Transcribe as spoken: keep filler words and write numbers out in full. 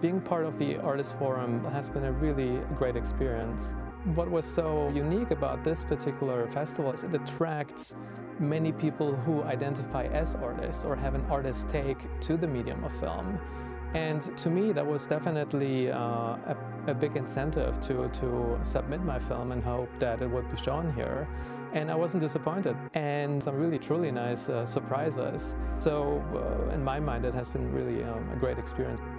Being part of the Artist Forum has been a really great experience. What was so unique about this particular festival is it attracts many people who identify as artists or have an artist take to the medium of film. And to me, that was definitely uh, a, a big incentive to, to submit my film and hope that it would be shown here. And I wasn't disappointed. And some really, truly nice uh, surprises. So uh, in my mind, it has been really um, a great experience.